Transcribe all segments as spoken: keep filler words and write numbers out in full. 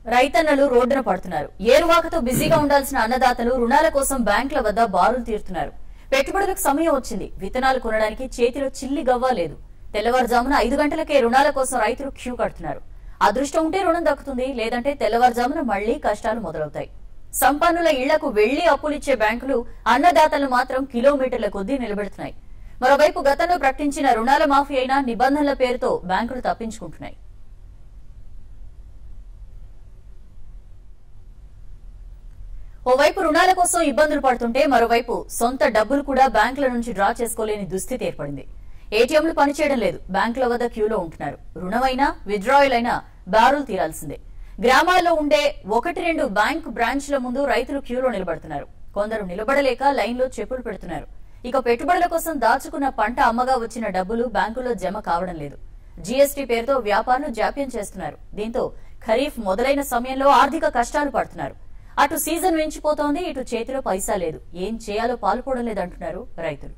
రైతన్నలు రోడ్డున పడుతున్నారు. ఏరువాకతో బిజీగా ఉండాల్సిన అన్నదాతలు రుణాల కోసం బ్యాంకుల వద్ద బారులు తీరుతున్నారు. పెట్టుబడులకు సమయం వచ్చింది. విత్తనాలు కొనడానికి చేతిలో చిల్లి గవ్వ లేదు. తెల్లవారుజామున ఐదు గంటలకే రుణాల కోసం రైతులు క్యూ కడుతున్నారు. అదృష్టం ఉంటే రుణం దక్కుతుంది, లేదంటే తెల్లవారుజామున మళ్లీ కష్టాలు మొదలవుతాయి. సంపన్నుల ఇళ్లకు వెళ్లి అప్పులిచ్చే బ్యాంకులు అన్నదాతలు మాత్రం కిలోమీటర్ల కొద్దీ నిలబెడుతున్నాయి. మరోవైపు గతంలో ప్రకటించిన రుణాల మాఫీ అయినా నిబంధనల పేరుతో బ్యాంకులు తప్పించుకుంటున్నాయి. ఓవైపు రుణాల కోసం ఇబ్బందులు పడుతుంటే మరోవైపు సొంత డబ్బులు కూడా బ్యాంకుల నుంచి డ్రా చేసుకోలేని దుస్థితి ఏర్పడింది. ఏటీఎంలు పనిచేయడం లేదు. బ్యాంకుల వద్ద క్యూలో ఉంటున్నారు. రుణమైనా విత్డ్రాయల్ అయినా బారులు తీరాల్సిందే. గ్రామాల్లో ఉండే ఒకటి రెండు బ్యాంకు బ్రాంచ్ల ముందు రైతులు క్యూలో నిలబడుతున్నారు. కొందరు నిలబడలేక లైన్లో చెప్పులు పెడుతున్నారు. ఇక పెట్టుబడుల కోసం దాచుకున్న పంట అమ్మగా వచ్చిన డబ్బులు బ్యాంకుల్లో జమ కావడం లేదు. జీఎస్టీ పేరుతో వ్యాపారులు జాప్యం చేస్తున్నారు. దీంతో ఖరీఫ్ మొదలైన సమయంలో ఆర్థిక కష్టాలు పడుతున్నారు. అటు సీజన్ మించిపోతోంది, ఇటు చేతిలో పైసా లేదు. ఏం చేయాలో పాల్పోవడం లేదంటున్నారు రైతులు.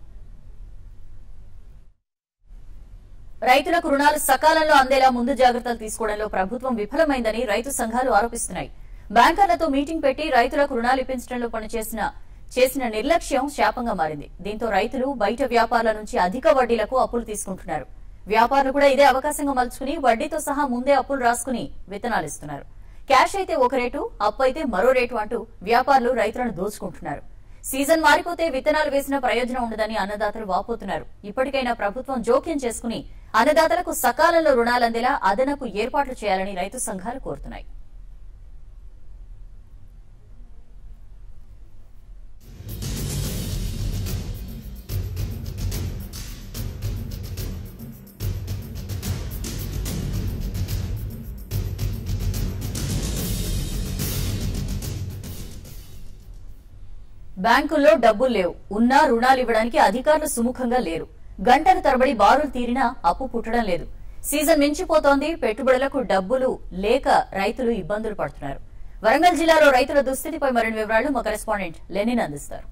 రైతులకు రుణాలు సకాలంలో అందేలా ముందు జాగ్రత్తలు తీసుకోవడంలో ప్రభుత్వం విఫలమైందని రైతు సంఘాలు ఆరోపిస్తున్నాయి. బ్యాంకర్లతో మీటింగ్ పెట్టి రైతులకు రుణాలు ఇప్పించడంలో పనిచేసిన చేసిన నిర్లక్ష్యం శాపంగా మారింది. దీంతో రైతులు బయట వ్యాపారుల నుంచి అధిక వడ్డీలకు అప్పులు తీసుకుంటున్నారు. వ్యాపారులు కూడా ఇదే అవకాశంగా మలుచుకుని వడ్డీతో సహా ముందే అప్పులు రాసుకుని విత్తనాలు ఇస్తున్నారు. క్యాష్ అయితే ఒక రేటు, అప్పు అయితే మరో రేటు అంటూ వ్యాపారులు రైతులను దోచుకుంటున్నారు. సీజన్ మారిపోతే విత్తనాలు వేసిన ప్రయోజనం ఉండదని అన్నదాతలు వాపోతున్నారు. ఇప్పటికైనా ప్రభుత్వం జోక్యం చేసుకుని అన్నదాతలకు సకాలంలో రుణాలు అందేలా అదనపు ఏర్పాట్లు చేయాలని రైతు సంఘాలు కోరుతున్నాయి. బ్యాంకుల్లో డబ్బులు లేవు. ఉన్నా రుణాలు ఇవ్వడానికి అధికారులు సుముఖంగా లేరు. గంటల తరబడి బారులు తీరినా అప్పు పుట్టడం లేదు. సీజన్ మించిపోతోంది. పెట్టుబడులకు డబ్బులు లేక రైతులు ఇబ్బందులు పడుతున్నారు. వరంగల్ జిల్లాలో రైతుల దుస్థితిపై మరిన్ని వివరాలు మా కరెస్పాండెంట్ లెనిన్ అందిస్తారు.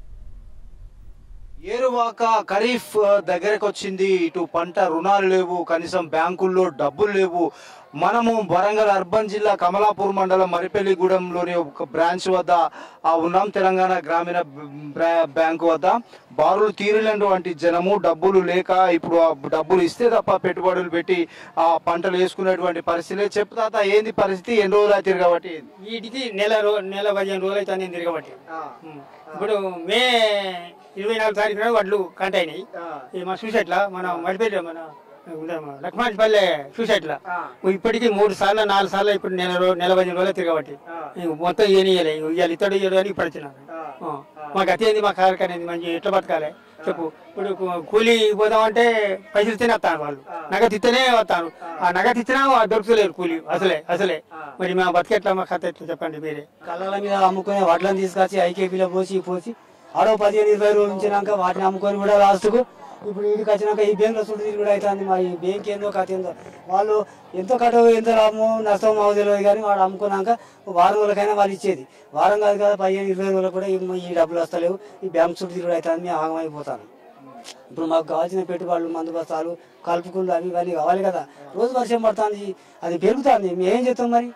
ఏరువాక ఖరీఫ్ దగ్గరకు వచ్చింది. ఇటు పంట రుణాలు లేవు, కనీసం బ్యాంకుల్లో డబ్బులు లేవు. మనము వరంగల్ అర్బన్ జిల్లా కమలాపూర్ మండలం మరిపెల్లిగూడెంలోని ఒక బ్రాంచ్ వద్ద ఉన్నాం. తెలంగాణ గ్రామీణ బ్యాంకు వద్ద బారులు తీరలేనటువంటి జనము డబ్బులు లేక ఇప్పుడు ఆ డబ్బులు ఇస్తే తప్ప పెట్టుబడులు పెట్టి ఆ పంటలు వేసుకునేటువంటి పరిస్థితి. చెప్తా ఏంది పరిస్థితి? ఎన్ని రోజులు అయితే తిరగబట్టి? వీటికి నెల రో నెల పదిహేను రోజులు అయితే నేను తిరగబట్టి. ఇప్పుడు మే ఇరవై నాలుగు తారీఖున వడ్లు కంట అయినాయి. మన సూసైట్ల మన మరిపల్లి మన లక్ష్మణపల్లె సూసైట్ల ఇప్పటికీ మూడు సార్లు నాలుగు సార్లు ఇప్పుడు నెల రోజు నెల పదిహేను రోజులు తిరగబట్టి మొత్తం ఏనియలే ఇవాళ ఇతడు ఇయ్యడానికి ఇప్పుడు వచ్చిన మాకు అతేంది మా కారక అనేది మంచి ఎట్లా బతకాలి చెప్పు. ఇప్పుడు కూలీ పోదామంటే పైసలు ఇస్తేనే వస్తాను వాళ్ళు, నగదు ఇస్తేనే వస్తాను. ఆ నగదు ఇచ్చినా దొరుకుతలేరు కూలీ అసలే అసలే మరి మా బతికెట్లా మా కథ ఎట్లా చెప్పండి మీరే. కళ్ళల మీద అమ్ముకునే వడ్లను తీసుకొచ్చి ఐకేపీలో పోసి పోసి ఆడో పదిహేను ఇరవై రోజులు ఉంచినాక వాటిని అమ్ముకొని కూడా లాస్ట్కు ఇప్పుడు ఇంటికి వచ్చినాక ఈ బ్యాంకులో చుట్టూ కూడా అవుతుంది. మా ఈ బ్యాంక్ ఏందో కథ ఏందో వాళ్ళు ఎంతో కట ఎంత లాభమో నష్టం అవుతుందో కానీ వాడు అమ్ముకున్నాక వారం రోజులకైనా వాళ్ళు ఇచ్చేది. వారం కాదు కదా పదిహేను ఇరవై రోజులు కూడా ఈ డబ్బులు వస్తలేవు. ఈ బ్యాంక్ చుట్టూ కూడా అవుతుంది. మేము ఆగమైపోతాను. ఇప్పుడు మాకు కావాల్సిన పెట్టుబడులు మందు బస్తాలు కలుపుకుళ్ళు అవి ఇవన్నీ కావాలి కదా. రోజు వర్షం పడుతుంది, అది పెరుగుతుంది. మేమేం చేస్తాం మరి?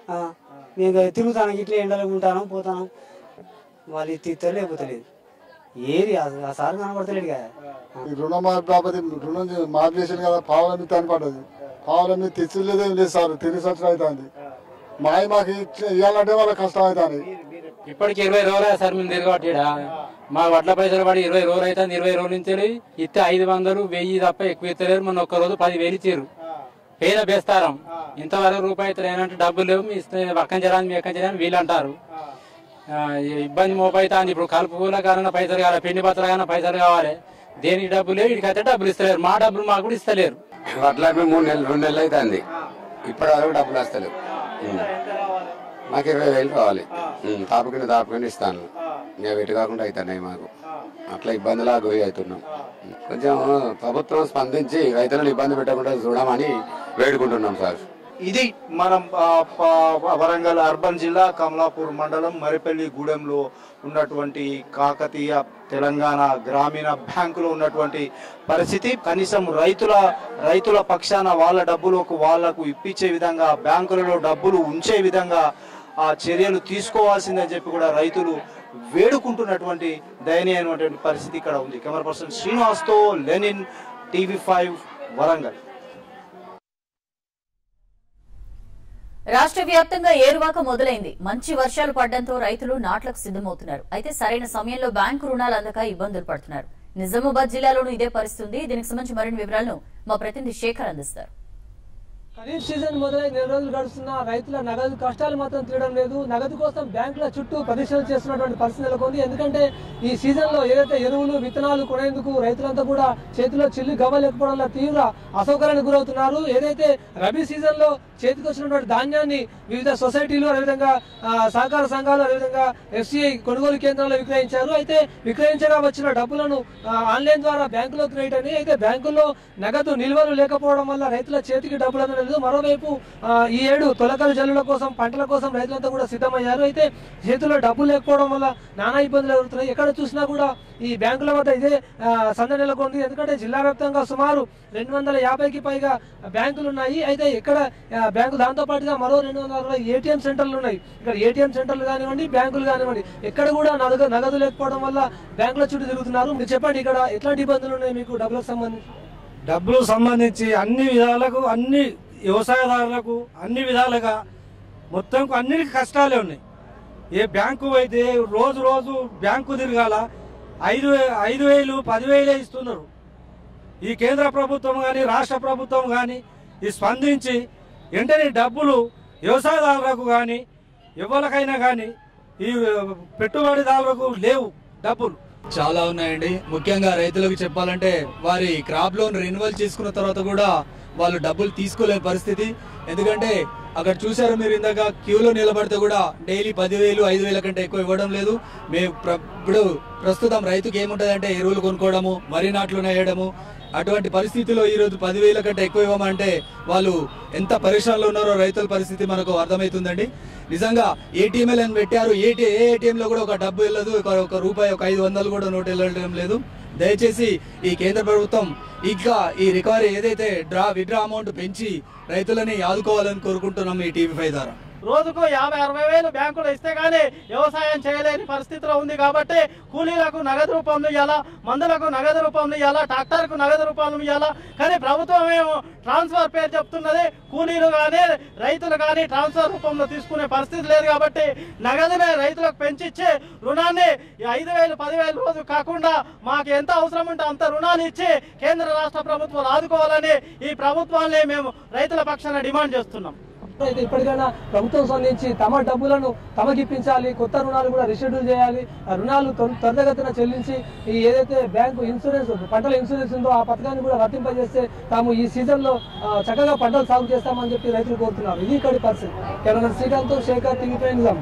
మేము తిరుగుతాను, ఇట్లా ఎండలో ఉంటాను పోతాను. వాళ్ళు తీర్తారు లేకపోతే లేదు. ఏది ఆ సార్ కనబడతలేడు కదా. రుణమాఫీ బాబతి రుణం మాఫీ చేసాను కదా. పావుల మీద తని పడ్డది. పావుల మీద తెచ్చలేదేం లేదు సార్. తిరిగి సంవత్సరం అవుతుంది. మాయ మాకు ఇవ్వాలంటే వాళ్ళ కష్టం అవుతుంది. ఇప్పటికి ఇరవై రోజులు సార్ మేము తిరగబట్టి మా వడ్ల పైసలు పడి ఇరవై రోజులు అవుతుంది. ఇరవై రోజుల నుంచి ఇస్తే ఐదు వందలు వెయ్యి తప్ప ఎక్కువ ఇస్తలేరు. మొన్న ఒక్క రోజు పది వేలు ఇచ్చారు. పేద బేస్తారం ఇంతవరకు రూపాయి ఇస్తారు. ఏంటంటే డబ్బులు లేవు, మీ ఇస్తే పక్కన చేయడానికి మీ ఎక్కన చేయడానికి వీళ్ళు అంటారు. ఇబ్బంది మోపైతుంది. ఇప్పుడు కలుపుకున్న కారణం పైసలు కావాలి, పిండి పత్రాలు కానీ పైసలు కావాలి. దేనికి డబ్బులు లేవు, వీడికైతే డబ్బులు ఇస్తలేరు. మా డబ్బులు మాకు కూడా ఇస్తలేరు. అట్లా మూడు నెలలు రెండు నెలలు అవుతుంది. ఇప్పటి వరకు డబ్బులు వస్తలేవు. మాకు ఇరవై వేలు కావాలి. తాపుకుని తాపుకుని ఇస్తాను. ఇంకా వెటు కాకుండా అవుతున్నాయి మాకు. అట్లా ఇబ్బందులా గురి అవుతున్నాం. కొంచెం ప్రభుత్వం స్పందించి రైతులను ఇబ్బంది పెట్టకుండా చూడమని వేడుకుంటున్నాం సార్. ఇది మనం వరంగల్ అర్బన్ జిల్లా కమలాపూర్ మండలం మరిపల్లి గూడెంలో ఉన్నటువంటి కాకతీయ తెలంగాణ గ్రామీణ బ్యాంకులో ఉన్నటువంటి పరిస్థితి. కనీసం రైతుల రైతుల పక్షాన వాళ్ళ డబ్బులకు వాళ్లకు ఇప్పించే విధంగా, బ్యాంకులలో డబ్బులు ఉంచే విధంగా ఆ చర్యలు తీసుకోవాల్సిందని చెప్పి కూడా రైతులు వేడుకుంటున్నటువంటి దయనీయమైనటువంటి పరిస్థితి ఇక్కడ ఉంది. కెమెరా పర్సన్ శ్రీనివాస్తో లెనిన్, టీవీ ఫైవ్, వరంగల్. రాష్ట్ర వ్యాప్తంగా ఏరువాక మొదలైంది. మంచి వర్షాలు పడడంతో రైతులు నాట్లకు సిద్దమవుతున్నారు. అయితే సరైన సమయంలో బ్యాంకు రుణాలు అందక ఇబ్బందులు పడుతున్నారు. నిజామాబాద్ జిల్లాలోనూ ఇదే పరిస్థితి ఉంది. దీనికి సంబంధించి మరిన్ని వివరాలను మా ప్రతినిధి శేఖర్ అందిస్తారు. ఖరీఫ్ సీజన్ మొదలై నెల రోజులు గడుస్తున్న రైతుల నగదు కష్టాలు మాత్రం తీయడం లేదు. నగదు కోసం బ్యాంకుల చుట్టూ ప్రదర్శనలు చేస్తున్నటువంటి పరిస్థితి నెలకొంది. ఎందుకంటే ఈ సీజన్ లో ఏదైతే ఎరువులు విత్తనాలు కొనేందుకు రైతులంతా కూడా చేతిలో చిల్లు గవ్వలేకపోవడం వల్ల తీవ్ర అసౌకర్యానికి గురవుతున్నారు. ఏదైతే రబీ సీజన్ లో చేతికి వచ్చినటువంటి ధాన్యాన్ని వివిధ సొసైటీలు, అదేవిధంగా సహకార సంఘాలు, అదేవిధంగా ఎఫ్సిఐ కొనుగోలు కేంద్రాల్లో విక్రయించారు. అయితే విక్రయించగా వచ్చిన డబ్బులను ఆన్లైన్ ద్వారా బ్యాంకులోకి వేయటని, అయితే బ్యాంకుల్లో నగదు నిల్వలు లేకపోవడం వల్ల రైతుల చేతికి డబ్బులు అందలేదు. మరోవైపు ఈ ఏడు తొలకల జల్లుల కోసం, పంటల కోసం రైతులంతా కూడా సిద్ధమయ్యారు. అయితే చేతిలో డబ్బులు లేకపోవడం వల్ల నానా ఇబ్బందులు ఎదురుతున్నాయి. ఎక్కడ చూసినా కూడా ఈ బ్యాంకుల వద్ద ఇదే సందడి నెలకొంది. ఎందుకంటే జిల్లా వ్యాప్తంగా సుమారు రెండు వందల యాభైకి పైగా బ్యాంకులు ఉన్నాయి. అయితే ఇక్కడ బ్యాంకు దాంతో పాటుగా మరో రెండు వందల అరవై ఏటీఎం సెంటర్లు ఉన్నాయి. ఇక్కడ ఏటీఎం సెంటర్లు కానివ్వండి, బ్యాంకులు కానివ్వండి, ఎక్కడ కూడా నగదు నగదు లేకపోవడం వల్ల బ్యాంకుల చుట్టూ తిరుగుతున్నారు. మీరు చెప్పండి, ఇక్కడ ఎట్లాంటి ఇబ్బందులు ఉన్నాయి మీకు డబ్బులకు సంబంధించి? డబ్బులకు సంబంధించి అన్ని విధాలకు, అన్ని వ్యవసాయదారులకు అన్ని విధాలుగా మొత్తం అన్నిటికీ కష్టాలే ఉన్నాయి. ఏ బ్యాంకు అయితే రోజు రోజు బ్యాంకు తిరగాల, ఐదు ఐదు వేలు పదివేలే ఇస్తున్నారు. ఈ కేంద్ర ప్రభుత్వం కానీ రాష్ట్ర ప్రభుత్వం కానీ ఈ స్పందించి వెంటనే డబ్బులు వ్యవసాయదారులకు కానీ ఎవరికైనా కానీ ఈ పెట్టుబడిదారులకు లేవు డబ్బులు. చాలా ఉన్నాయండి. ముఖ్యంగా రైతులకు చెప్పాలంటే వారి క్రాప్ లోన్ రెన్యువల్ చేసుకున్న తర్వాత కూడా వాళ్ళు డబ్బులు తీసుకోలేని పరిస్థితి. ఎందుకంటే అక్కడ చూసారు మీరు ఇందాక, క్యూలో నిలబడితే కూడా డైలీ పదివేలు ఐదు వేల కంటే ఎక్కువ ఇవ్వడం లేదు. మేము ఇప్పుడు ప్రస్తుతం రైతుకి ఏముంటుంది అంటే ఎరువులు కొనుక్కోవడము, వరి నాట్లు వేయడము, అటువంటి పరిస్థితిలో ఈ రోజు పదివేల కంటే ఎక్కువ ఇవ్వమంటే వాళ్ళు ఎంత పరిశ్రమలో ఉన్నారో రైతుల పరిస్థితి మనకు అర్థమవుతుందండి. నిజంగా ఏటీఎంఎల్ అని పెట్టారు. ఏటీ ఏ ఏటీఎం లో కూడా ఒక డబ్బు వెళ్ళదు, ఒక రూపాయి ఒక ఐదు వందలు కూడా నోటు వెళ్ళడం లేదు. దయచేసి ఈ కేంద్ర ప్రభుత్వం ఇంకా ఈ రికవరీ ఏదైతే డ్రా విత్డ్రా అమౌంట్ పెంచి రైతులని ఆదుకోవాలని కోరుకుంటున్నాం ఈ టీవీ ఫైవ్ ద్వారా. రోజుకు యాభై అరవై వేలు బ్యాంకులు ఇస్తే గానీ వ్యవసాయం చేయలేని పరిస్థితిలో ఉంది. కాబట్టి కూలీలకు నగదు రూపంలో ఇవ్వాలా, మందులకు నగదు రూపంలో ఇవ్వాలా, ట్రాక్టర్కు నగదు రూపంలో ఇవ్వాలా. కానీ ప్రభుత్వం ఏమో ట్రాన్స్ఫర్ పేరు చెప్తున్నది. కూలీలు కానీ రైతులు కానీ ట్రాన్స్ఫర్ రూపంలో తీసుకునే పరిస్థితి లేదు. కాబట్టి నగదునే రైతులకు పెంచిచ్చే రుణాన్ని ఐదు వేలు పదివేలు రోజు కాకుండా మాకు ఎంత అవసరం ఉంటే అంత రుణాలు ఇచ్చి కేంద్ర రాష్ట్ర ప్రభుత్వాలు ఆదుకోవాలని ఈ ప్రభుత్వాన్ని మేము రైతుల పక్షాన డిమాండ్ చేస్తున్నాం. అయితే ఇప్పటికైనా ప్రభుత్వం స్పందించి తమ డబ్బులను తమకిప్పించాలి, కొత్త రుణాలు కూడా రిషెడ్యూల్ చేయాలి, ఆ రుణాలు త్వరితగతిన చెల్లించి ఈ ఏదైతే బ్యాంకు ఇన్సూరెన్స్ పంటల ఇన్సూరెన్స్ ఉందో ఆ పథకాన్ని కూడా వర్తింపజేస్తే తాము ఈ సీజన్ లో చక్కగా పంటలు సాగు చేస్తామని చెప్పి రైతులు కోరుతున్నారు. ఇది ఇక్కడి పరిస్థితి. కేవలం Srikanth, Shekhar, TV five Nizam.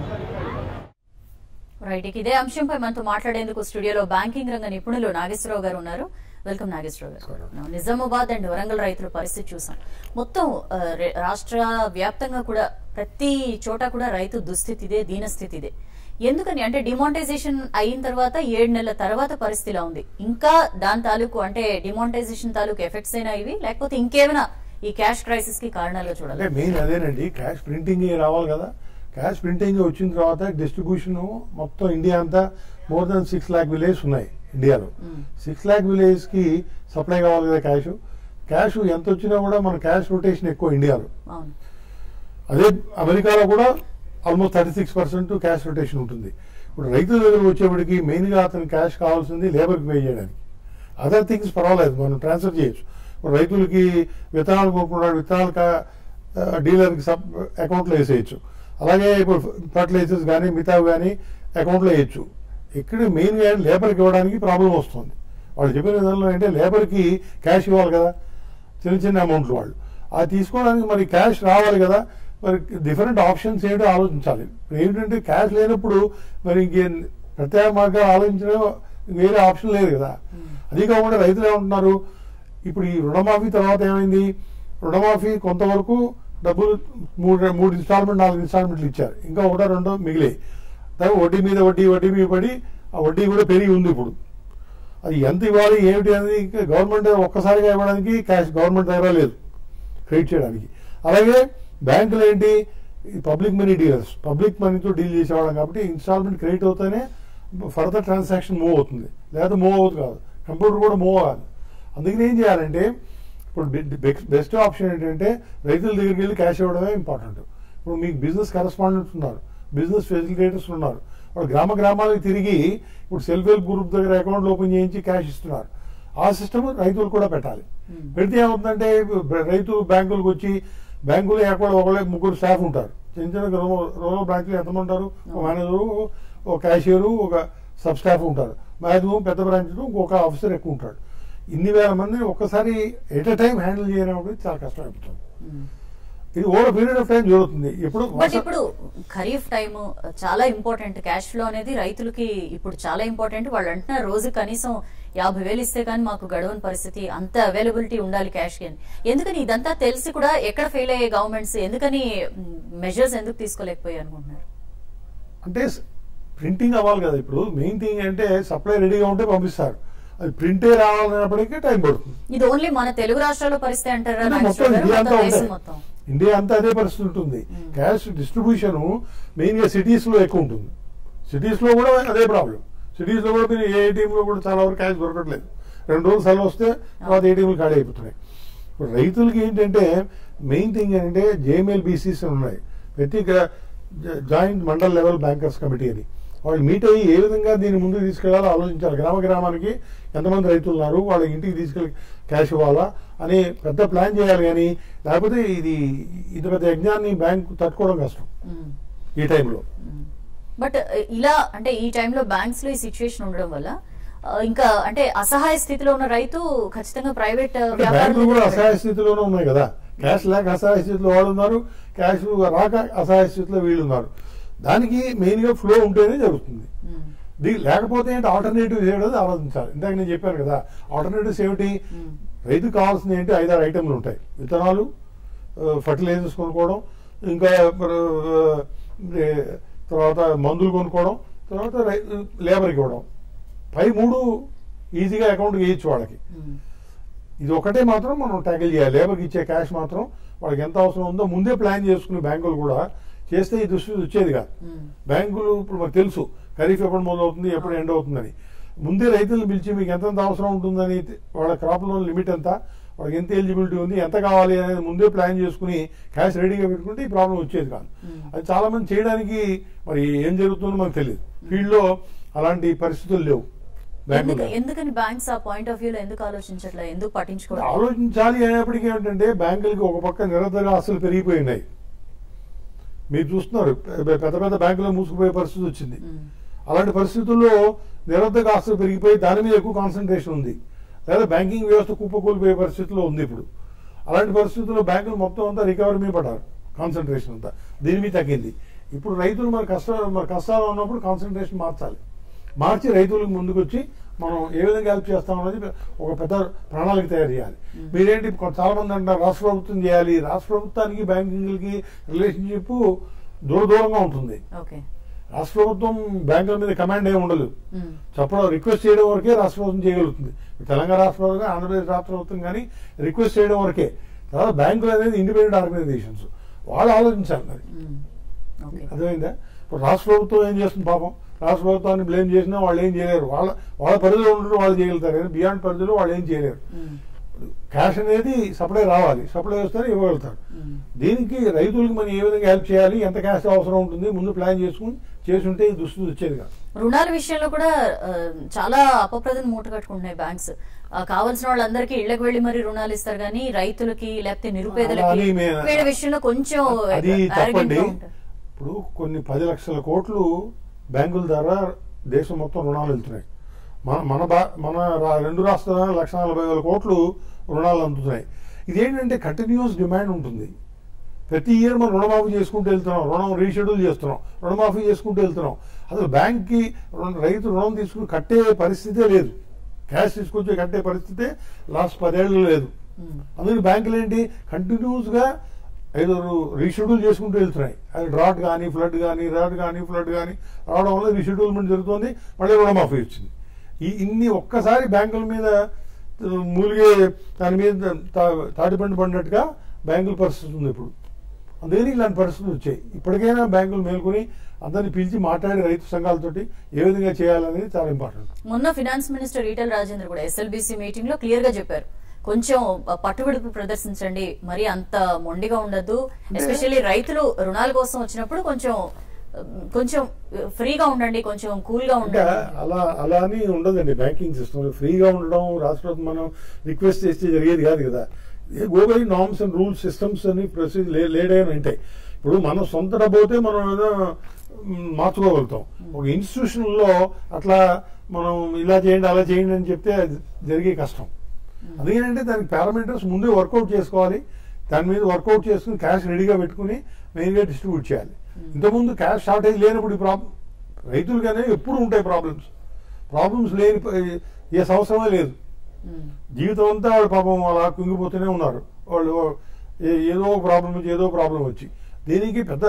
Right, ఇదే అంశంపై మనతో మాట్లాడేందుకు స్టూడియోలో బ్యాంకింగ్ రంగ నిపుణులు నాగేశ్వరరావు గారు ఉన్నారు. వెల్కమ్ నాగేశ్వరరావు గారు. నిజామాబాద్ అండ్ వరంగల్ రైతుల పరిస్థితి చూసాం. మొత్తం రాష్ట్ర వ్యాప్తంగా కూడా ప్రతి చోట కూడా రైతు దుస్థితి ఇదే, దీనస్థితి ఇదే. ఎందుకని అంటే డిమానిటైజేషన్ అయిన తర్వాత ఏడు నెలల తర్వాత పరిస్థితిలా ఉంది. ఇంకా దాని తాలూకు అంటే డిమానిటైజేషన్ తాలూకు ఎఫెక్ట్స్ అయినా ఇవి, లేకపోతే ఇంకేమైనా ఈ క్యాష్ క్రైసిస్ కి కారణాలుగా చూడాలి? మెయిన్ అదేనండి, క్యాష్ ప్రింటింగ్ రావాలి కదా. క్యాష్ ప్రింటింగ్ వచ్చిన తర్వాత డిస్ట్రిబ్యూషన్ మొత్తం ఇండియా అంతా more than six lakh village ఉన్నాయి ఇండియాలో. సిక్స్ లాక్ విలేజ్ కి సప్లై కావాలి కదా క్యాష్. క్యాష్ ఎంత వచ్చినా కూడా మన క్యాష్ రొటేషన్ ఎక్కువ ఇండియాలో. అదే అమెరికాలో కూడా almost thirty six percent cash rotation ఉంటుంది. ఇప్పుడు రైతుల దగ్గర వచ్చేప్పటికి మెయిన్ గా అతను క్యాష్ కావాల్సింది లేబర్ కి పే చేయడానికి. అదర్ థింగ్స్ పర్వాలేదు, మనం ట్రాన్స్ఫర్ చేయొచ్చు. ఇప్పుడు రైతులకి విత్తనాలు కొనుక్కున్నాడు, విత్తనాలు డీలర్కి సబ్ అకౌంట్లో వేసేయచ్చు. అలాగే ఇప్పుడు ఫర్టిలైజర్స్ కానీ మిగతావి కానీ అకౌంట్లో వేయచ్చు. ఇక్కడ మెయిన్ గా లేబర్కి ఇవ్వడానికి ప్రాబ్లం వస్తుంది. వాళ్ళు చెప్పిన విధానంలో అంటే లేబర్కి క్యాష్ ఇవ్వాలి కదా, చిన్న చిన్న అమౌంట్లు వాళ్ళు అది తీసుకోవడానికి మరి క్యాష్ రావాలి కదా. మరి డిఫరెంట్ ఆప్షన్స్ ఏంటో ఆలోచించాలి. ఏంటంటే క్యాష్ లేనప్పుడు మరి ఇంకే ప్రత్యేక మార్గాలు ఆలోచించడం వేరే ఆప్షన్ లేదు కదా. అది కాకుండా రైతులు ఏమంటున్నారు, ఇప్పుడు ఈ రుణమాఫీ తర్వాత ఏమైంది, రుణమాఫీ కొంతవరకు డబ్బులు మూడు మూడు ఇన్స్టాల్మెంట్ నాలుగు ఇన్స్టాల్మెంట్లు ఇచ్చారు, ఇంకా ఒకటో రెండో మిగిలాయి. తర్వాత వడ్డీ మీద వడ్డీ వడ్డీ మీద పడి ఆ వడ్డీ కూడా పెరిగి ఉంది. ఇప్పుడు అది ఎంత ఇవ్వాలి ఏమిటి అనేది గవర్నమెంట్ ఒక్కసారిగా ఇవ్వడానికి క్యాష్ గవర్నమెంట్ దగ్గర లేదు క్రెడిట్ చేయడానికి. అలాగే బ్యాంకులు ఏంటి, పబ్లిక్ మనీ డీలర్స్, పబ్లిక్ మనీతో డీల్ చేసేవాళ్ళం కాబట్టి ఇన్స్టాల్మెంట్ క్రెడిట్ అవుతానే ఫర్దర్ ట్రాన్సాక్షన్ మూవ్ అవుతుంది, లేదా మూవ్ అవుతుంది కాదు, కంప్యూటర్ కూడా మూవ్ అవ్వాలి. అందుకని ఏం చేయాలంటే ఇప్పుడు బెస్ట్ ఆప్షన్ ఏంటంటే రైతుల దగ్గరికి వెళ్ళి క్యాష్ ఇవ్వడమే ఇంపార్టెంట్. ఇప్పుడు మీకు బిజినెస్ కరెస్పాండెంట్స్ ఉన్నారు, బిజినెస్ ఫెసిలిటేటర్స్ ఉన్నారు, వాళ్ళు గ్రామ గ్రామాలకు తిరిగి ఇప్పుడు సెల్ఫ్ హెల్ప్ గ్రూప్ దగ్గర అకౌంట్లు ఓపెన్ చేయించి క్యాష్ ఇస్తున్నారు. ఆ సిస్టమ్ రైతులు కూడా పెట్టాలి. పెడితే ఏమవుతుందంటే రైతు బ్యాంకులకు వచ్చి బ్యాంకులు ఎక్కడ ఒకళ్ళే ముగ్గురు స్టాఫ్ ఉంటారు. చిన్న చిన్న రూరల్ బ్యాంకులు ఎంతమంది ఉంటారు, ఒక మేనేజరు, ఒక క్యాషియరు, ఒక సబ్ స్టాఫ్ ఉంటారు. మ్యాక్సిమం పెద్ద బ్రాంచ్లో ఇంకొక ఆఫీసర్ ఎక్కువ ఉంటాడు. ఇన్ని వేల మందిని ఒక్కసారి ఎట్ ఎ టైం హ్యాండిల్ చేయడం చాలా కష్టం అయిపోతుంది. ఇది ఓవర్ పీరియడ్ ఆఫ్ టైం జరుగుతుంది. ఇప్పుడు బట్ ఇప్పుడు ఖరీఫ్ టైం చాలా ఇంపార్టెంట్, క్యాష్ ఫ్లో అనేది రైతులకి ఇప్పుడు చాలా ఇంపార్టెంట్. వాళ్ళు అంటున్నారు రోజు కనీసం యాభై వేలు ఇస్తే కానీ మాకు గడవని పరిస్థితి, అంత అవైలబిలిటీ ఉండాలి క్యాష్ కి. ఎందుకని ఇదంతా తెలిసి కూడా ఎక్కడ ఫెయిల్ అయ్యే గవర్నమెంట్స్ ఎందుకని మెజర్స్ ఎందుకు తీసుకోలేకపోయాయి అనుకుంటున్నారు? అంటే ప్రింటింగ్ అవ్వాలి కదా. ఇప్పుడు మెయిన్ థింగ్ అంటే సప్లై రెడీగా ఉంటే పంపిస్తారు, అది ప్రింటే రావాలన్నప్పటికీ టైం పడుతుంది. ఇది ఓన్లీ మన తెలుగు రాష్ట్రాల్లో పరిస్థితి అంటారా? మొత్తం ఇండియా అంతా ఉంటుంది, ఇండియా అంతా అదే పరిస్థితి ఉంటుంది. క్యాష్ డిస్ట్రిబ్యూషన్ మెయిన్ గా సిటీస్ లో ఎక్కువ ఉంటుంది. సిటీస్ లో కూడా అదే ప్రాబ్లం. సిటీస్ లో కూడా మీరు ఏటీఎం లో కూడా చాలా వరకు క్యాష్ దొరకట్లేదు. రెండు రోజులు సెలవు వస్తే తర్వాత ఏటీఎంలు ఖాళీ అయిపోతున్నాయి. ఇప్పుడు రైతులకి ఏంటంటే మెయిన్ థింగ్ ఏంటంటే జేఎంఎల్ బీసీస్ ఉన్నాయి, ప్రతి joint mandal level bankers committee అని. వాళ్ళు మీట్ అయ్యి ఏ విధంగా దీన్ని ముందుకు తీసుకెళ్లాలో ఆలోచించాలి. గ్రామ గ్రామానికి ఎంతమంది రైతులు ఉన్నారు, వాళ్ళ ఇంటికి తీసుకెళ్ళి క్యాష్ ఇవ్వాలా అని పెద్ద ప్లాన్ చేయాలి. కానీ లేకపోతే ఇది ఇది పెద్ద యజ్ఞాన్ని బ్యాంక్ తట్టుకోవడం కష్టం ఈ టైంలో. బట్ ఇలా అంటే ఈ టైంలో బ్యాంక్స్ లో ఈ సిచ్యువేషన్ ఉండడం వల్ల ఇంకా అంటే అసహాయ స్థితిలో ఉన్న రైతు ఖచ్చితంగా ప్రైవేట్ బ్యాంకులు కూడా అసహాయ స్థితిలోనే ఉన్నాయి కదా. క్యాష్ లేక అసహాయ స్థితిలో వాళ్ళు ఉన్నారు, క్యాష్ రాక అసహాయ స్థితిలో వీళ్ళు ఉన్నారు. దానికి మెయిన్ గా ఫ్లో ఉంటేనే జరుగుతుంది. దీనికి లేకపోతే ఏంటి ఆల్టర్నేటివ్స్ ఏమిటో ఆలోచించాలి. ఇందాక నేను చెప్పాను కదా, ఆల్టర్నేటివ్స్ ఏమిటి, రైతుకు కావాల్సిన ఏంటి ఐదారు ఐటెంలు ఉంటాయి. విత్తనాలు, ఫర్టిలైజర్స్ కొనుక్కోవడం, ఇంకా తర్వాత మందులు కొనుక్కోవడం, తర్వాత లేబర్కి ఇవ్వడం. పై మూడు ఈజీగా అకౌంట్కి వేయచ్చు వాళ్ళకి. ఇది ఒకటే మాత్రం మనం ట్యాకిల్ చేయాలి. లేబర్కి ఇచ్చే క్యాష్ మాత్రం వాళ్ళకి ఎంత అవసరం ఉందో ముందే ప్లాన్ చేసుకుని బ్యాంకులు కూడా చేస్తే ఈ దృష్టి వచ్చేది కాదు. బ్యాంకులు ఇప్పుడు మనకు తెలుసు ఖరీఫ్ ఎప్పుడు మొదలవుతుంది, ఎప్పుడు ఎండ్ అవుతుందని. ముందే రైతులను పిలిచి మీకు ఎంతెంత అవసరం ఉంటుందని, వాళ్ళ క్రాప్ లోన్ లిమిట్ ఎంత, వాళ్ళకి ఎంత ఎలిజిబిలిటీ ఉంది, ఎంత కావాలి అనేది ముందే ప్లాన్ చేసుకుని క్యాష్ రెడీగా పెట్టుకుంటే ఈ ప్రాబ్లం వచ్చేది కాదు. అది చాలా మంది చేయడానికి మరి ఏం జరుగుతుందో మనకు తెలియదు. ఫీల్డ్ లో అలాంటి పరిస్థితులు లేవు. ఎందుకని బ్యాంక్స్ ఆ పాయింట్ ఆఫ్ వ్యూలో ఎందుకు ఆలోచించట్లేదు, ఎందుకు పట్టించుకోవాలి? ఆలోచించాలి అయినప్పటికీ ఏంటంటే బ్యాంకులకి ఒక పక్క నిరంతర ఆస్తులు పెరిగిపోయినాయి. మీరు చూస్తున్నారు పెద్ద పెద్ద బ్యాంకులో మూసుకుపోయే పరిస్థితి వచ్చింది. అలాంటి పరిస్థితుల్లో నిరంతర ఆస్తులు పెరిగిపోయి దాని మీద ఎక్కువ కాన్సన్ట్రేషన్ ఉంది, లేదా బ్యాంకింగ్ వ్యవస్థ కుప్పకూలిపోయే పరిస్థితిలో ఉంది ఇప్పుడు. అలాంటి పరిస్థితుల్లో బ్యాంకులు మొత్తం అంతా రికవరీ మీద పడ్డారు, కాన్సన్ట్రేషన్ అంతా దీని మీద తగ్గింది. ఇప్పుడు రైతులు మరి కష్టాలు మరి కష్టాలు ఉన్నప్పుడు కాన్సన్ట్రేషన్ మార్చాలి. మార్చి రైతులకు ముందుకు వచ్చి మనం ఏ విధంగా హెల్ప్ చేస్తామనేది ఒక పెద్ద ప్రణాళిక తయారు చేయాలి. మీరేంటి చాలా మంది అంటారు రాష్ట్ర ప్రభుత్వం చేయాలి. రాష్ట్ర ప్రభుత్వానికి బ్యాంకింగ్కి రిలేషన్షిప్ దూర దూరంగా ఉంటుంది. రాష్ట్ర ప్రభుత్వం బ్యాంకుల మీద కమాండ్ ఏమి ఉండదు, చెప్పడం రిక్వెస్ట్ చేయడం వరకే రాష్ట్ర ప్రభుత్వం చేయగలుగుతుంది. తెలంగాణ రాష్ట్ర ప్రభుత్వం, ఆంధ్రప్రదేశ్ రాష్ట్ర ప్రభుత్వం కానీ రిక్వెస్ట్ చేయడం వరకే. తర్వాత బ్యాంకులు అనేది ఇండిపెండెంట్ ఆర్గనైజేషన్స్, వాళ్ళు ఆలోచించాలి. మరి అర్థమైందా? ఇప్పుడు రాష్ట్ర ప్రభుత్వం ఏం చేస్తుంది పాపం, రాష్ట్ర ప్రభుత్వాన్ని బ్లేమ్ చేసినా వాళ్ళు ఏం చేయలేరు. వాళ్ళ వాళ్ళ పరిధిలో ఉండడం వాళ్ళు చేయగలుగుతారు, కానీ బియాండ్ పరిధిలో వాళ్ళు ఏం చేయలేరు. క్యాష్ అనేది సప్లై రావాలి, సప్లై వస్తేనే ఇవ్వగలుగుతారు. దీనికి రైతులకు మనం ఏ విధంగా హెల్ప్ చేయాలి, ఎంత క్యాష్ అవసరం ఉంటుంది ముందు ప్లాన్ చేసుకుని చేసుంటే ఈ దుస్థితి వచ్చేది కాదు. రుణాల విషయంలో కూడా చాలా అపప్రదం మూట కట్టుకుంటున్నాయి బ్యాంక్స్. కావాల్సిన వాళ్ళందరికీ ఇళ్లకు వెళ్లి మరి రుణాలు ఇస్తారు, కానీ రైతులకి లేకపోతే నిరుపేదలకి వీళ్ళ విషయంలో కొంచెం అది తప్పండి. ఇప్పుడు కొన్ని పది లక్షల కోట్లు బ్యాంకుల ద్వారా దేశం మొత్తం రుణాలు వెళ్తున్నాయి. మన మన మన రెండు రాష్ట్రాల లక్ష నలభై వేల కోట్లు రుణాలు అందుతున్నాయి. ఇదేంటంటే కంటిన్యూస్ డిమాండ్ ఉంటుంది. ప్రతి ఇయర్ మనం రుణమాఫీ చేసుకుంటూ వెళ్తున్నాం, రుణం రీషెడ్యూల్ చేస్తున్నాం, రుణమాఫీ చేసుకుంటూ వెళ్తున్నాం. అసలు బ్యాంక్కి రైతు రుణం తీసుకుని కట్టే పరిస్థితే లేదు, క్యాష్ తీసుకొచ్చి కట్టే పరిస్థితే లాస్ట్ పదేళ్ళు లేదు. అందుకని బ్యాంకులు ఏంటి కంటిన్యూస్ గా ఐదు రీషెడ్యూల్ చేసుకుంటూ వెళ్తున్నాయి. అది డ్రాట్ కానీ ఫ్లడ్ కానీ డ్రాట్ కానీ ఫ్లడ్ కానీ రావడం వల్ల రీషెడ్యూల్మెంట్ జరుగుతుంది, మళ్ళీ రుణమాఫీ వచ్చింది. ఈ ఇన్ని ఒక్కసారి బ్యాంకుల మీద మూలిగే దాని మీద తాటిపండు పడినట్టుగా బ్యాంకుల పరిస్థితి ఉంది ఇప్పుడు. అందుకని ఇలాంటి పరిస్థితులు వచ్చాయి. ఇప్పటికైనా బ్యాంకులు మేల్కొని అందరిని పిలిచి మాట్లాడి రైతు సంఘాలతోటి ఏ విధంగా చేయాలనేది చాలా ఇంపార్టెంట్. మొన్న ఫినాన్స్ మినిస్టర్ ఈటెల రాజేందర్ కూడా ఎస్ఎల్బిసి మీటింగ్ లో క్లియర్ గా చెప్పారు, కొంచెం పట్టుబిడుపు ప్రదర్శించండి, మరి అంత మొండిగా ఉండద్దు, ఎస్పెషల్లీ రైతులు రుణాల కోసం వచ్చినప్పుడు కొంచెం కొంచెం ఫ్రీగా ఉండండి, కొంచెం కూల్ గా ఉండండి. అలా అలా అని ఉండదండి బ్యాంకింగ్ సిస్టమ్. ఫ్రీగా ఉండడం రాష్ట్ర మనం రిక్వెస్ట్ చేస్తే జరిగేది కాదు కదా. Go by norms and rules systems అని ప్రొసీజర్ లేడని ఉంటాయి. ఇప్పుడు మనం సొంత డబ్బు అయితే మనం ఏదో మార్చుకోగలుగుతాం. ఒక ఇన్స్టిట్యూషన్ లో అట్లా మనం ఇలా చేయండి అలా చేయండి అని చెప్తే అది జరిగే కష్టం. అదేంటంటే దానికి పారామీటర్స్ ముందే వర్కౌట్ చేసుకోవాలి. దాని మీద వర్కౌట్ చేసుకుని క్యాష్ రెడీగా పెట్టుకుని మెయిన్గా డిస్ట్రిబ్యూట్ చేయాలి. ఇంతకుముందు క్యాష్ షార్టేజ్ లేనప్పుడు ఈ ప్రాబ్లం రైతులుగానే ఎప్పుడు ఉంటాయి ప్రాబ్లమ్స్. ప్రాబ్లమ్స్ లేని ఏ సంవత్సరమే లేదు. జీవితం అంతా వాళ్ళు పాపం అలా కుంగిపోతూనే ఉన్నారు. వాళ్ళు ఏదో ప్రాబ్లం వచ్చి ఏదో ప్రాబ్లం వచ్చి దీనికి పెద్ద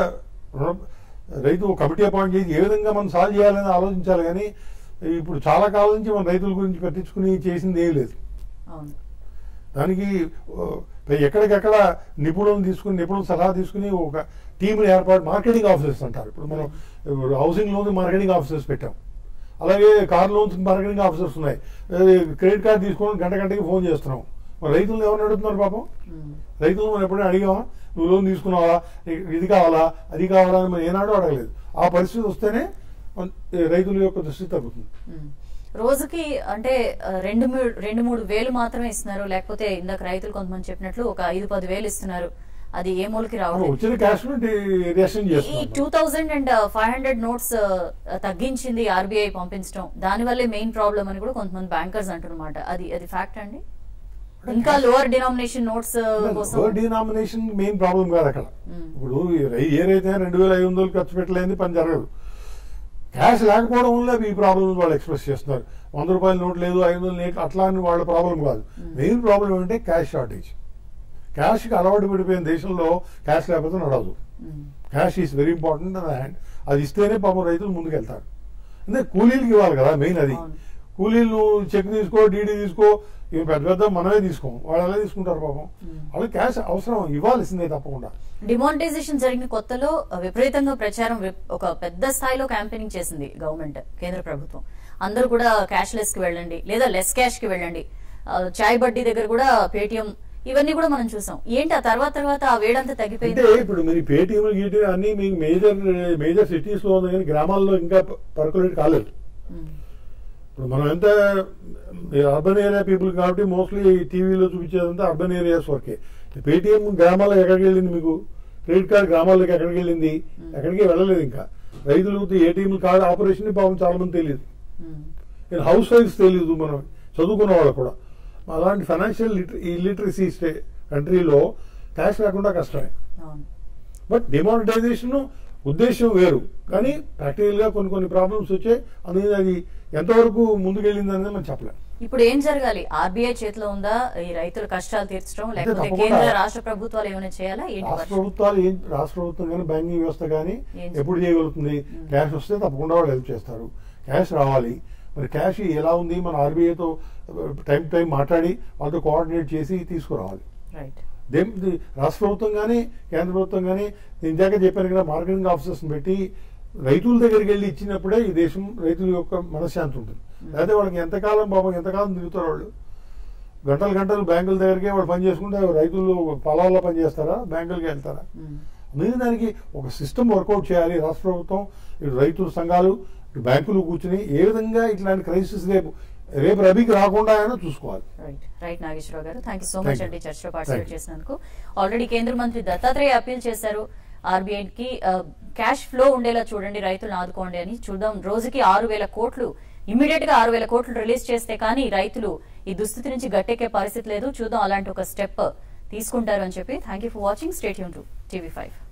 రైతు కమిటీ అపాయింట్ చేసి ఏ విధంగా మనం సాల్వ్ చేయాలని ఆలోచించాలి. కానీ ఇప్పుడు చాలా కాలం నుంచి మన రైతుల గురించి పట్టించుకుని చేసింది ఏం లేదు. దానికి ఎక్కడికెక్కడ నిపుణులను తీసుకుని నిపుణుల సలహా తీసుకుని ఒక టీంని ఏర్పాటు మార్కెటింగ్ ఆఫీసర్స్ అంటారు. ఇప్పుడు మనం హౌసింగ్ లోన్ మార్కెటింగ్ ఆఫీసర్స్ పెట్టాం, అలాగే కార్ లోన్స్ మార్కెటింగ్ ఆఫీసర్స్ ఉన్నాయి. క్రెడిట్ కార్డు తీసుకొని గంట గంటకి ఫోన్ చేస్తున్నాం. మరి రైతులను ఎవరిని అడుగుతున్నారు పాపం? రైతులు మనం ఎప్పుడైనా అడిగామా? నువ్వు లోన్ తీసుకున్నావా, ఇది కావాలా అది కావాలా అని మనం ఏనాడో అడగలేదు. ఆ పరిస్థితి వస్తేనే రైతుల యొక్క దృష్టి తగ్గుతుంది. రోజుకి అంటే రెండు రెండు మూడు వేలు మాత్రమే ఇస్తున్నారు, లేకపోతే ఇందాక రైతులు కొంతమంది చెప్పినట్లు ఒక ఐదు పది వేలు ఇస్తున్నారు. అది ఏ మూలకి రావట్లేదు. ఈ two thousand and five hundred notes తగ్గించింది ఆర్బీఐ పంపించడం, దాని వల్లే మెయిన్ ప్రాబ్లం అని కూడా కొంతమంది బ్యాంకర్స్ అంటున్నమాట. అది అది ఫ్యాక్ట్ అండి? ఇంకా లోవర్ డినామినేషన్ నోట్స్ కోసం డినామినేషన్ మెయిన్ ప్రాబ్లం కాదు అక్కడ. ఇప్పుడు ఏ రైతే రెండు వేల ఐదు వందలు ఖర్చు పెట్టలేని పని జరగదు. క్యాష్ లేకపోవడం వల్ల ఈ ప్రాబ్లమ్స్ వాళ్ళు ఎక్స్ప్రెస్ చేస్తున్నారు. వంద రూపాయల నోట్ లేదు, ఐదు వందలు నోట్ అట్లా అని వాళ్ళ ప్రాబ్లం కాదు. మెయిన్ ప్రాబ్లం ఏంటంటే క్యాష్ షార్టేజ్. క్యాష్కి అలవాటు పడిపోయిన దేశంలో క్యాష్ లేకపోతే నడవదు. Cash is very important on hand. అది ఇస్తేనే పాపం రైతులు ముందుకు వెళ్తారు. అంటే కూలీలకి ఇవ్వాలి కదా మెయిన్. అది కూలీలు చెక్ తీసుకో, డీడీ తీసుకో, ఇవి పెద్ద పెద్ద మనమే తీసుకోం, వాళ్ళు ఎలా తీసుకుంటారు పాపం. వాళ్ళకి క్యాష్ అవసరం, ఇవ్వాల్సిందే తప్పకుండా. డిమానిటైజేషన్ జరిగిన కొత్తలో విపరీతంగా ప్రచారం, ఒక పెద్ద స్థాయిలో క్యాంపెయినింగ్ చేసింది గవర్నమెంట్, కేంద్ర ప్రభుత్వం. అందరూ కూడా క్యాష్ లెస్ కి వెళ్ళండి, లేదా లెస్ క్యాష్ కి వెళ్ళండి, చాయ్ బడ్డీ దగ్గర కూడా పేటిఎం, ఇవన్నీ కూడా మనం చూసాం. ఏంటి ఆ తర్వాత తర్వాత ఆ వేడంతా తగ్గిపోయింది. ఇప్పుడు మీరు పేటిఎం గీటీఎం అన్ని మీకు మేజర్ మేజర్ సిటీస్ లో ఉంది, కానీ గ్రామాల్లో ఇంకా పర్కులేట్ కాలేదు. ఇప్పుడు మనం ఎంత అర్బన్ ఏరియా పీపుల్ కాబట్టి మోస్ట్లీ టీవీలో చూపించేదంతా అర్బన్ ఏరియాస్ వరకే. పేటిఎం గ్రామాల్లో ఎక్కడికి వెళ్ళింది? మీకు క్రెడిట్ కార్డు గ్రామాల్లోకి ఎక్కడికి వెళ్ళింది? ఎక్కడికి వెళ్ళలేదు. ఇంకా రైతులకు ఏటీఎం కార్డు ఆపరేషన్ పాపం చాలా మంది తెలియదు. హౌస్ వైఫ్స్ తెలియదు, మనం చదువుకున్న వాళ్ళు కూడా. అలాంటి ఫైనాన్షియల్ ఇల్లిటరసీ స్టే కంట్రీలో క్యాష్ లేకుండా కష్టమే. బట్ డిమానిటైజేషన్ ఉద్దేశం వేరు, కానీ ప్రాక్టికల్ గా కొన్ని కొన్ని ప్రాబ్లమ్స్ వచ్చాయి. అందుకని అది ఎంతవరకు ముందుకెళ్ళింది అనేది మనం చెప్పలేం. ఇప్పుడు ఏం జరగాలి? ఆర్బీఐ చేతిలో ఉందా ఈ రైతుల కష్టాలు తీర్చడం, లేకపోతే కేంద్ర రాష్ట్ర ప్రభుత్వాలు ఏమైనా చేయాలా? రాష్ట్ర ప్రభుత్వాలు ఏం రాష్ట్ర ప్రభుత్వం కానీ బ్యాంకింగ్ వ్యవస్థ కానీ ఎప్పుడు చేయగలుగుతుంది? క్యాష్ వస్తే తప్పకుండా వాళ్ళు హెల్ప్ చేస్తారు. క్యాష్ రావాలి. మరి క్యాష్ ఎలా ఉంది? మన ఆర్బీఐతో టైం టైం మాట్లాడి వాళ్ళతో కోఆర్డినేట్ చేసి తీసుకురావాలి. రాష్ట్ర ప్రభుత్వం కానీ కేంద్ర ప్రభుత్వం కానీ ఇందాక చెప్పాను కదా, మార్కెటింగ్ ఆఫీసర్స్ పెట్టి రైతుల దగ్గరికి వెళ్ళి ఇచ్చినప్పుడే ఈ దేశం రైతుల యొక్క మనశ్శాంతి ఉంటుంది. లేకపోతే వాళ్ళకి ఎంతకాలం పాపం ఎంతకాలం తిరుగుతారు వాళ్ళు. గంటలు గంటలు బ్యాంకుల దగ్గరికి వాళ్ళు పని చేసుకుంటే రైతులు పొలాల్లో పని చేస్తారా, బ్యాంకులకి వెళ్తారా? అందుకని దానికి ఒక సిస్టమ్ వర్కౌట్ చేయాలి రాష్ట్ర ప్రభుత్వం, ఇటు రైతుల సంఘాలు, ఇటు బ్యాంకులు కూర్చుని ఏ విధంగా ఇట్లాంటి క్రైసిస్ రేపు రేపు రబీకి రాకుండా అయినా చూసుకోవాలి. రైట్ రైట్ నాగేశ్వరరావు గారు, థ్యాంక్ యూ సో మచ్ అండి చర్చలో పార్టిసిపేట్ చేసినందుకు. ఆల్రెడీ కేంద్ర మంత్రి దత్తాత్రేయ అప్పీల్ చేశారు ఆర్బీఐకి, క్యాష్ ఫ్లో ఉండేలా చూడండి, రైతులను ఆదుకోండి అని. చూద్దాం, రోజుకి ఆరు వేల కోట్లు ఇమ్మీడియట్ గా ఆరు వేల కోట్లు రిలీజ్ చేస్తే కానీ రైతులు ఈ దుస్థితి నుంచి గట్టెక్కే పరిస్థితి లేదు. చూద్దాం అలాంటి ఒక స్టెప్ తీసుకుంటారు అని చెప్పి. Thank you for watching. Stay tune to TV five.